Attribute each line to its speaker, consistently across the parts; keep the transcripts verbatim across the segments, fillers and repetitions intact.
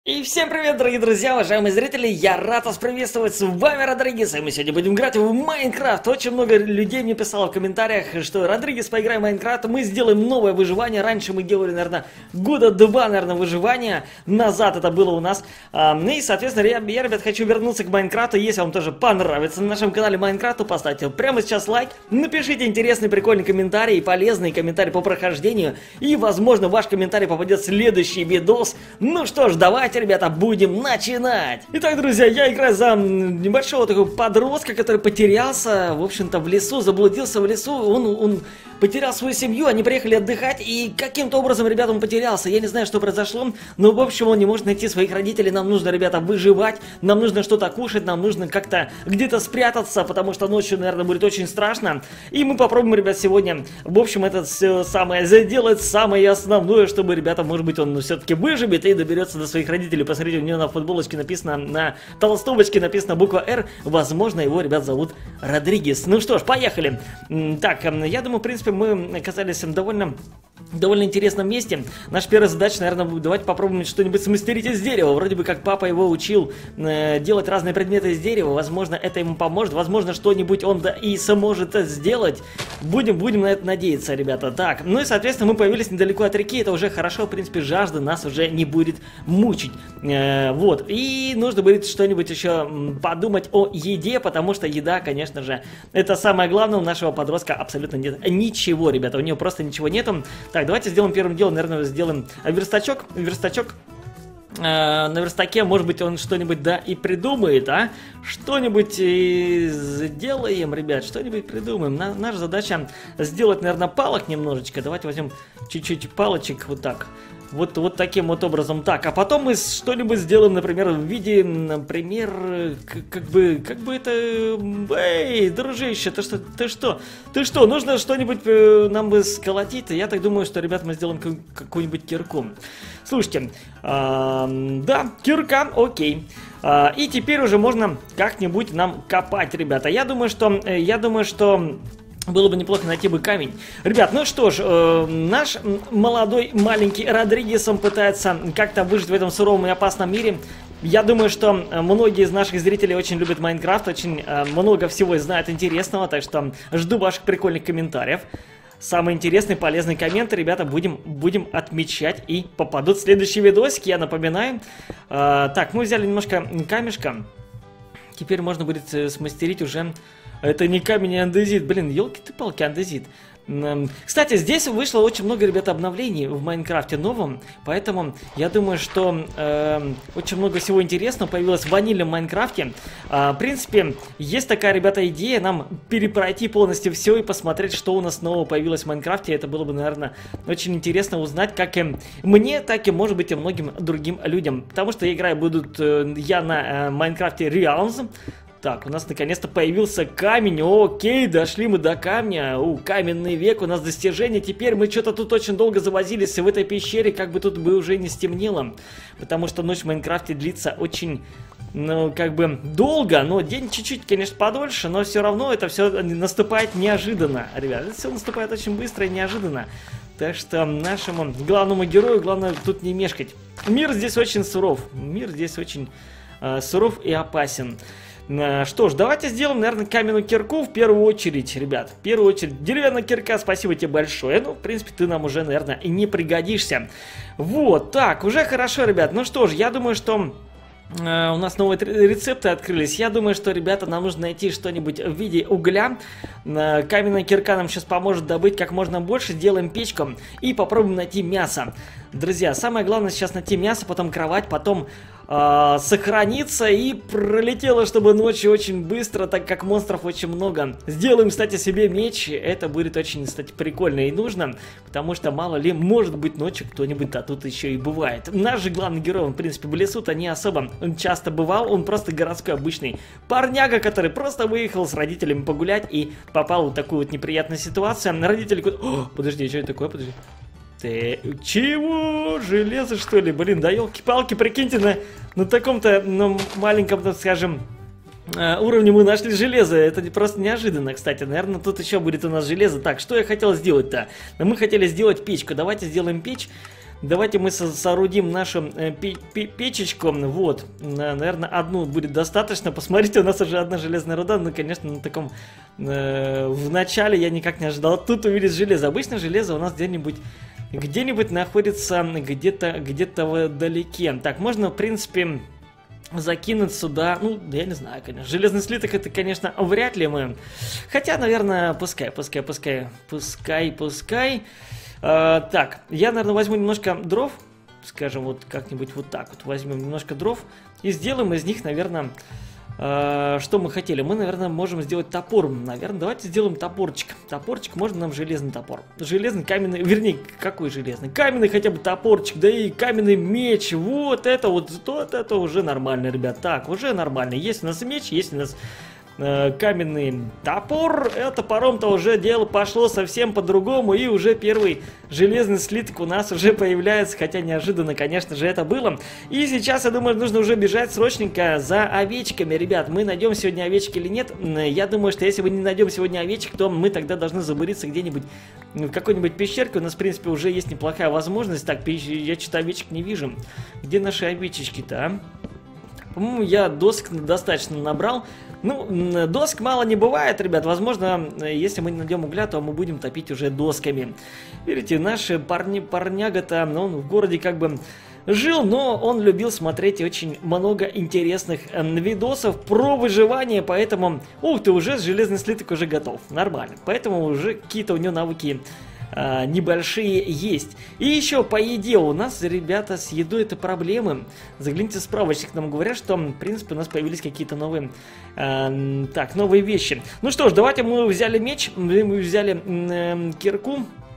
Speaker 1: И всем привет, дорогие друзья, уважаемые зрители, я рад вас приветствовать, с вами Родригес, и мы сегодня будем играть в Майнкрафт. Очень много людей мне писало в комментариях, что Родригес, поиграй в Майнкрафт, мы сделаем новое выживание. Раньше мы делали, наверное, года два, наверное, выживания назад это было у нас. И, соответственно, я, я, ребят, хочу вернуться к Майнкрафту. Если вам тоже понравится на нашем канале Майнкрафт, то поставьте прямо сейчас лайк, напишите интересный, прикольный комментарий и полезный комментарий по прохождению, и, возможно, ваш комментарий попадет в следующий видос. Ну что ж, давайте, ребята, будем начинать! Итак, друзья, я играю за небольшого такого подростка, который потерялся, в общем-то, в лесу, заблудился в лесу. Он, он потерял свою семью, они приехали отдыхать, и каким-то образом, ребята, он потерялся. Я не знаю, что произошло, но, в общем, он не может найти своих родителей. Нам нужно, ребята, выживать, нам нужно что-то кушать, нам нужно как-то где-то спрятаться, потому что ночью, наверное, будет очень страшно. И мы попробуем, ребят, сегодня, в общем, это все самое сделать, самое основное, чтобы, ребята, может быть, он все-таки выживет и доберется до своих родителей. Посмотрите, у него на футболочке написано, на толстовочке написано буква Р. Возможно, его, ребят, зовут Родригес. Ну что ж, поехали. Так, я думаю, в принципе, мы оказались в довольно... довольно интересном месте. Наша первая задача, наверное, будет давайте попробуем что-нибудь смастерить из дерева. Вроде бы как папа его учил э, делать разные предметы из дерева. Возможно, это ему поможет. Возможно, что-нибудь он да и сможет сделать. Будем, будем на это надеяться, ребята. Так, ну и, соответственно, мы появились недалеко от реки. Это уже хорошо. В принципе, жажда нас уже не будет мучить. Э, вот. И нужно будет что-нибудь еще подумать о еде, потому что еда, конечно же, это самое главное. У нашего подростка абсолютно нет ничего, ребята. У него просто ничего нету. Так, давайте сделаем первым делом, наверное, сделаем верстачок. Верстачок. Э, на верстаке, может быть, он что-нибудь, да, и придумает, а? Что-нибудь сделаем, ребят, что-нибудь придумаем. На, наша задача сделать, наверное, палок немножечко. Давайте возьмем чуть-чуть палочек, вот так. Вот, вот таким вот образом. Так, а потом мы что-нибудь сделаем, например, в виде, например, как, как бы, как бы это... Эй, дружище, ты что, ты что? Ты что, нужно что-нибудь э, нам бы сколотить? Я так думаю, что, ребят, мы сделаем какую-нибудь кирку. Слушайте, э, да, кирка, окей. Э, и теперь уже можно как-нибудь нам копать, ребята. Я думаю, что... Э, я думаю, что... Было бы неплохо найти бы камень. Ребят, ну что ж, э, наш молодой маленький Родригес, он пытается как-то выжить в этом суровом и опасном мире. Я думаю, что многие из наших зрителей очень любят Майнкрафт, очень э, много всего знают интересного, так что жду ваших прикольных комментариев. Самый интересный, полезный коммент, ребята, будем, будем отмечать и попадут в следующий видосик, я напоминаю. Э, так, мы взяли немножко камешка. Теперь можно будет смастерить уже... Это не камень, а андезит. Блин, елки-ты-палки, андезит. Кстати, здесь вышло очень много, ребята, обновлений в Майнкрафте новом. Поэтому я думаю, что э, очень много всего интересного появилось в ванильном Майнкрафте. э, В принципе, есть такая, ребята, идея нам перепройти полностью все и посмотреть, что у нас нового появилось в Майнкрафте. Это было бы, наверное, очень интересно узнать, как и мне, так и, может быть, и многим другим людям. Потому что играть будут э, я на э, Майнкрафте Realms. Так, у нас наконец-то появился камень. Окей, дошли мы до камня. У, каменный век, у нас достижение. Теперь мы что-то тут очень долго завозились в этой пещере, как бы тут бы уже не стемнело. Потому что ночь в Майнкрафте длится очень, ну, как бы долго. Но день чуть-чуть, конечно, подольше, но все равно это все наступает неожиданно. Ребят, это все наступает очень быстро и неожиданно. Так что нашему главному герою главное тут не мешкать. Мир здесь очень суров. Мир здесь очень э, суров и опасен. Что ж, давайте сделаем, наверное, каменную кирку в первую очередь, ребят. В первую очередь, деревянная кирка, спасибо тебе большое. Ну, в принципе, ты нам уже, наверное, и не пригодишься. Вот, так, уже хорошо, ребят. Ну что ж, я думаю, что... У нас новые рецепты открылись. Я думаю, что, ребята, нам нужно найти что-нибудь в виде угля. Каменная кирка нам сейчас поможет добыть как можно больше. Сделаем печку и попробуем найти мясо. Друзья, самое главное сейчас найти мясо, потом кровать, потом э, сохраниться. И пролетело, чтобы ночью очень быстро, так как монстров очень много. Сделаем, кстати, себе меч. Это будет очень, кстати, прикольно и нужно. Потому что, мало ли, может быть, ночью кто-нибудь, а тут еще и бывает. Наш же главный герой, он, в принципе, в лесу-то не особо он часто бывал. Он просто городской обычный парняга, который просто выехал с родителями погулять и попал в такую вот неприятную ситуацию. Родители говорят: о, подожди, что это такое, подожди. Ты чего? Железо, что ли? Блин, да елки-палки, прикиньте, на, на таком-то, ну, маленьком, так скажем, уровне мы нашли железо. Это просто неожиданно, кстати. Наверное, тут еще будет у нас железо. Так, что я хотел сделать-то? Мы хотели сделать печку. Давайте сделаем печь. Давайте мы со соорудим нашу э, печечку. Вот, наверное, одну будет достаточно. Посмотрите, у нас уже одна железная руда. Ну, конечно, на таком... Э, в начале я никак не ожидал тут увидеть железо. Обычно железо у нас где-нибудь... Где-нибудь находится где-то где-то вдалеке. Так, можно, в принципе... закинуть сюда, ну, я не знаю, конечно, железный слиток это, конечно, вряд ли мы, хотя, наверное, пускай, пускай, пускай, пускай, пускай, а, так, я, наверное, возьму немножко дров, скажем, вот как-нибудь вот так вот, возьмем немножко дров и сделаем из них, наверное, а, что мы хотели, мы, наверное, можем сделать топор, наверное, давайте сделаем топорчик, топорчик, можно нам железный топор, железный, каменный, вернее, какой железный, каменный хотя бы топорчик, да и каменный меч, вот это вот, вот это уже нормально, ребят, так, уже нормально, есть у нас меч, есть у нас э, каменный топор, а топором-то уже дело пошло совсем по-другому, и уже первый железный слиток у нас уже появляется, хотя неожиданно, конечно же, это было. И сейчас, я думаю, нужно уже бежать срочненько за овечками, ребят. Мы найдем сегодня овечки или нет? Я думаю, что если мы не найдем сегодня овечек, то мы тогда должны забуриться где-нибудь в какой-нибудь пещерке. У нас, в принципе, уже есть неплохая возможность. Так, я что-то овечек не вижу. Где наши овечечки-то, а? По-моему, я досок достаточно набрал. Ну, доск мало не бывает, ребят. Возможно, если мы не найдем угля, то мы будем топить уже досками. Видите, наш парни, парняга-то, он в городе как бы жил, но он любил смотреть очень много интересных видосов про выживание, поэтому... Ух ты, уже железный слиток уже готов. Нормально. Поэтому уже какие-то у него навыки... А, небольшие есть. И еще по еде у нас, ребята, с едой это проблемы. Загляните в справочник, нам говорят, что, в принципе, у нас появились какие-то новые, а, так, новые вещи. Ну что ж, давайте мы взяли меч, мы взяли э, кирку.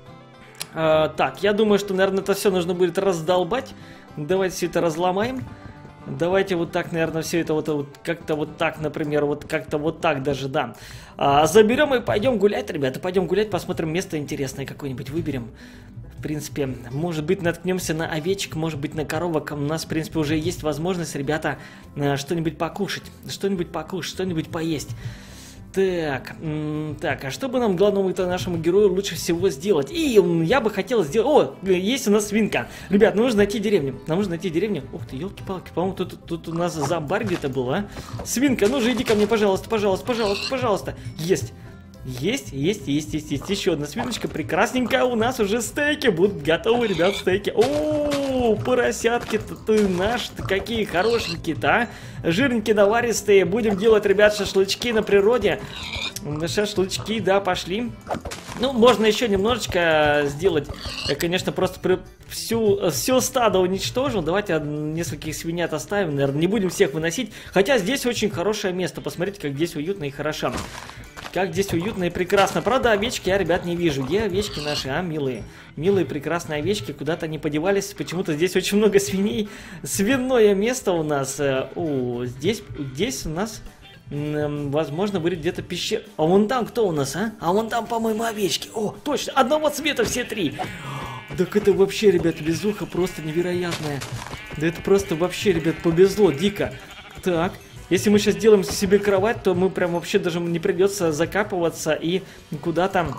Speaker 1: А, так, я думаю, что, наверное, это все нужно будет раздолбать. Давайте все это разломаем. Давайте вот так, наверное, все это вот, вот как-то вот так, например, вот как-то вот так даже, да. А, заберем и пойдем гулять, ребята, пойдем гулять, посмотрим место интересное какое-нибудь выберем. В принципе, может быть, наткнемся на овечек, может быть, на коровок. У нас, в принципе, уже есть возможность, ребята, что-нибудь покушать, что-нибудь покушать, что-нибудь поесть. Так, так, а что бы нам, главному-то нашему герою, лучше всего сделать? И я бы хотел сделать... О, есть у нас свинка. Ребят, нам нужно найти деревню. Нам нужно найти деревню. Ух ты, елки-палки, по-моему, тут, тут у нас зомбарь где-то был, а? Свинка, ну же, иди ко мне, пожалуйста, пожалуйста, пожалуйста, пожалуйста. Есть. Есть, есть, есть, есть, есть. Еще одна свиночка прекрасненькая. У нас уже стейки будут готовы, ребят, стейки. О, поросятки-то ты наши-то какие хорошенькие-то, а? Жирненькие, наваристые. Будем делать, ребят, шашлычки на природе. Шашлычки, да, пошли. Ну, можно еще немножечко сделать. Я, конечно, просто при... всю, все стадо уничтожил. Давайте нескольких свинят оставим, наверное. Не будем всех выносить. Хотя здесь очень хорошее место. Посмотрите, как здесь уютно и хорошо. Как здесь уютно и прекрасно. Правда, овечки я, ребят, не вижу. Где овечки наши, а, милые? Милые, прекрасные овечки. Куда-то они подевались. Почему-то здесь очень много свиней. Свиное место у нас. О, здесь, здесь у нас... Возможно, будет где-то пещера. А вон там кто у нас, а? А вон там, по-моему, овечки. О, точно, одного цвета все три. Так это вообще, ребят, везуха просто невероятная. Да это просто вообще, ребят, повезло дико. Так, если мы сейчас сделаем себе кровать, то мы прям вообще даже не придется закапываться и куда-то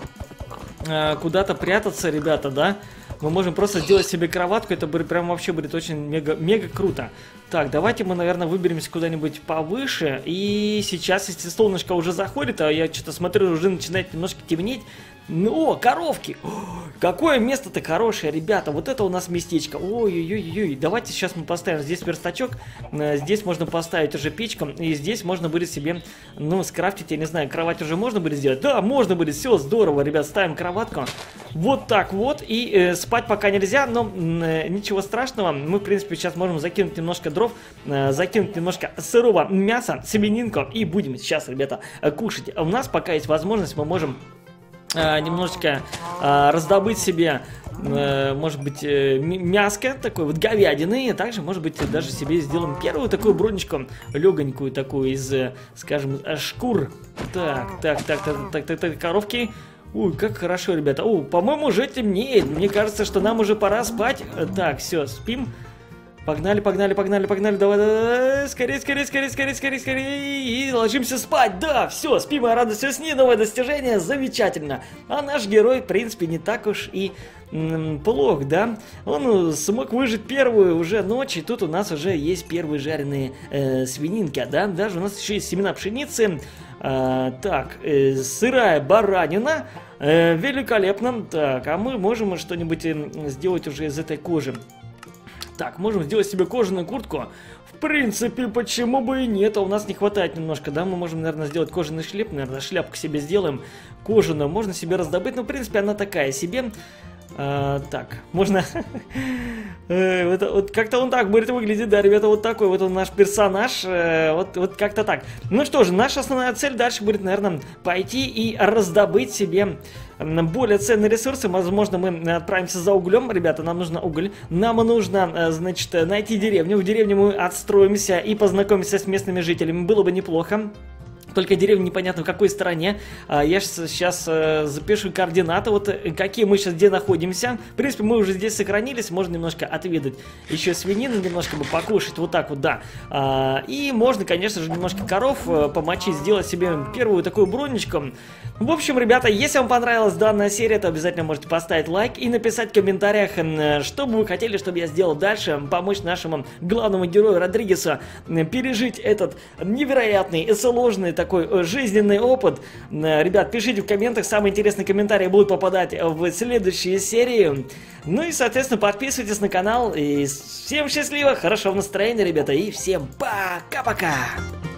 Speaker 1: э, куда-то прятаться, ребята, да? Мы можем просто сделать себе кроватку, это будет прям вообще будет очень мега, мега круто. Так, давайте мы, наверное, выберемся куда-нибудь повыше. И сейчас, если солнышко уже заходит, а я что-то смотрю, уже начинает немножко темнеть. Ну, о, коровки! О, какое место-то хорошее, ребята. Вот это у нас местечко. Ой-ой-ой-ой. Давайте сейчас мы поставим здесь верстачок. Здесь можно поставить уже печку. И здесь можно будет себе, ну, скрафтить, я не знаю, кровать уже можно будет сделать? Да, можно будет. Все, здорово, ребят. Ставим кроватку. Вот так вот. И э, спать пока нельзя, но э, ничего страшного. Мы, в принципе, сейчас можем закинуть немножко дров, э, закинуть немножко сырого мяса, свининку. И будем сейчас, ребята, кушать. У нас пока есть возможность, мы можем... А, немножечко а, раздобыть себе, а, может быть, э, мяско, такой вот говядины, и также, может быть, даже себе сделаем первую такую бронечку, легонькую такую из, скажем, шкур. Так, так, так, так, так, так, так, коровки. Ой, как хорошо, ребята. О, по-моему, уже темнеет. Мне кажется, что нам уже пора спать. Так, все, спим. Погнали, погнали, погнали, погнали, давай, давай, скорее, скорее, скорее, скорее, скорее, скорее, и ложимся спать, да, все, спим и радуйся сни, новое достижение, замечательно. А наш герой, в принципе, не так уж и м, плох, да, он смог выжить первую уже ночь, и тут у нас уже есть первые жареные э, свининки, да, даже у нас еще есть семена пшеницы, э, так, э, сырая баранина, э, великолепно, так, а мы можем что-нибудь э, сделать уже из этой кожи. Так, можем сделать себе кожаную куртку. В принципе, почему бы и нет? А у нас не хватает немножко, да? Мы можем, наверное, сделать кожаный шлеп. Наверное, шляпку себе сделаем. Кожаную можно себе раздобыть. Но, в принципе, она такая себе. А, так, можно... Вот как-то он так будет выглядеть, да, ребята, вот такой вот он наш персонаж, вот, вот как-то так. Ну что же, наша основная цель дальше будет, наверное, пойти и раздобыть себе более ценные ресурсы. Возможно, мы отправимся за углем, ребята, нам нужно уголь. Нам нужно, значит, найти деревню. В деревне мы отстроимся и познакомимся с местными жителями, было бы неплохо. Только деревня непонятно в какой стороне. Я сейчас запишу координаты, вот какие мы сейчас где находимся. В принципе, мы уже здесь сохранились, можно немножко отведать еще свинину, немножко бы покушать, вот так вот, да. И можно, конечно же, немножко коров помочить, сделать себе первую такую бронечку. В общем, ребята, если вам понравилась данная серия, то обязательно можете поставить лайк и написать в комментариях, что бы вы хотели, чтобы я сделал дальше, помочь нашему главному герою Родригесу пережить этот невероятный и сложный такой жизненный опыт. Ребят, пишите в комментах, самые интересные комментарии будут попадать в следующие серии. Ну и, соответственно, подписывайтесь на канал. И всем счастливо, хорошего настроения, ребята, и всем пока-пока!